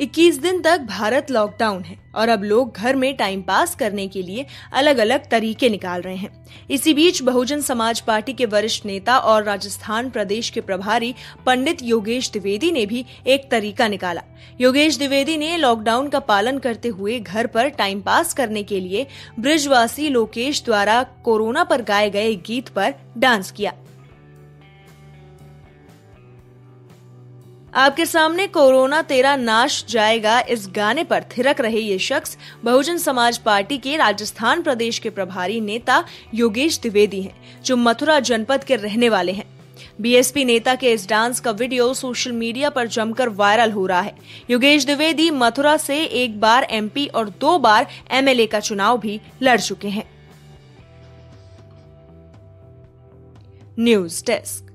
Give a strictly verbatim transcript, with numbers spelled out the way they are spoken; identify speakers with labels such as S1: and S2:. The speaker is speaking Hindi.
S1: इक्कीस दिन तक भारत लॉकडाउन है और अब लोग घर में टाइम पास करने के लिए अलग अलग तरीके निकाल रहे हैं। इसी बीच बहुजन समाज पार्टी के वरिष्ठ नेता और राजस्थान प्रदेश के प्रभारी पंडित योगेश द्विवेदी ने भी एक तरीका निकाला। योगेश द्विवेदी ने लॉकडाउन का पालन करते हुए घर पर टाइम पास करने के लिए ब्रिजवासी लोकेश द्वारा कोरोना पर गाए गए गीत पर डांस किया। आपके सामने कोरोना तेरा नाश जाएगा इस गाने पर थिरक रहे ये शख्स बहुजन समाज पार्टी के राजस्थान प्रदेश के प्रभारी नेता योगेश द्विवेदी हैं, जो मथुरा जनपद के रहने वाले हैं। बीएसपी नेता के इस डांस का वीडियो सोशल मीडिया पर जमकर वायरल हो रहा है। योगेश द्विवेदी मथुरा से एक बार एमपी और दो बार एमएलए का चुनाव भी लड़ चुके हैं। News desk.